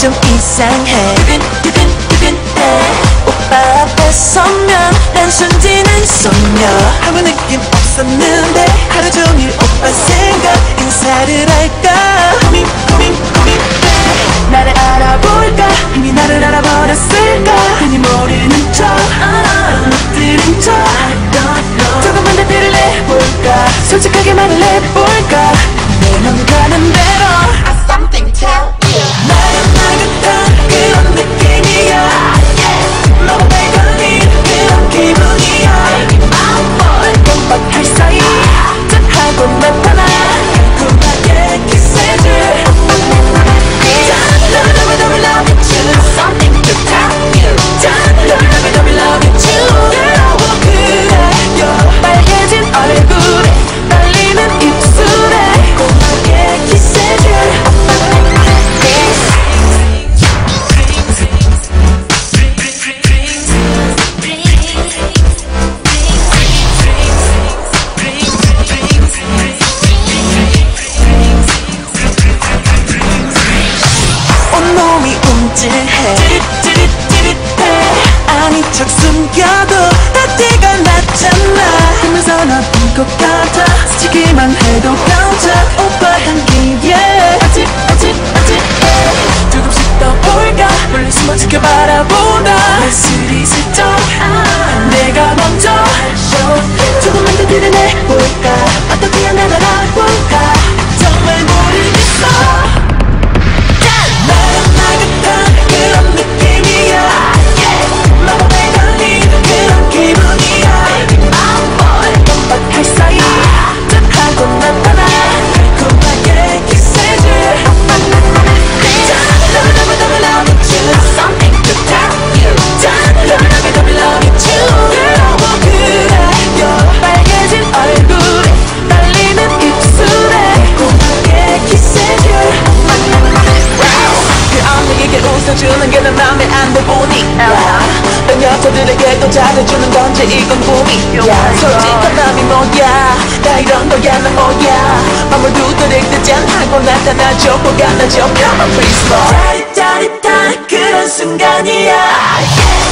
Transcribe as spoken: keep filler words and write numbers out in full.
좀 이상해. 두근두근두근해. 오빠 앞에 서면 난 순진한 소녀. 아무 느낌 없었는데 하루 종일 오빠 생각. 인사를 할까 고민 고민 고민돼. 나를 알아볼까 이미 나를 알아버렸을까. 괜히 모르는 척 못 들은 척 조금만 더 들을 해볼까. 솔직하게 말을 해볼까. 내 맘 가는 대로 I something tell you. 나랑 나긋한 그런 느낌이야. 너무에 걸린 그런 기분이야. 깜빡할 사이 짠 하고 나타나 달콤하게 키스해줄. Love it, love it, love it, you. Something to tell you. Love it, love it, love it, love it, you. 괴로워 그래요. 빨개진 얼굴에 떨리는 입술에 고맙게 키스해줄. 온몸이 움찔해. 찌릿찌릿찌릿해. 아닌 척 숨겨도 다 티가 났잖아. 보면서 넌 것 같아. 스치기만 해도 깜짝. 오빠 향기에 아직 아직 아직 해. 조금씩 더 볼까. 몰래 숨어 지켜 바라보다 슬이 슬쩍 내가 먼저 조금만 더 드러내볼까. 어떻게 하나 알아볼까. 정말 모르겠어. 나랑 나긋한 그런 느낌이야. 마법에 걸린 그런 기분이야. 깜빡할 사이 짠 하고 나타나 달콤하게 키스해줄. Love it, love it, love it, love it, you. Something to tell you. Love it, love it, love it, love it, you. 괴로워 그래요. 빨개진 얼굴에 떨리는 입술에 고맙게 키스해줄. 그 언니에게 웃어주는 게 내 맘에 안 돼 보니까 딴 여자들에게도 잘해주는 건지 이건 꿈이야. 솔직한 맘이 뭐야. 다 이런 거야 나 뭐야. 맘을 두드릴 듯 짠하고 나타나줘. 뭐가 나죠. Come on please more. 짜릿짜릿한 그런 순간이야.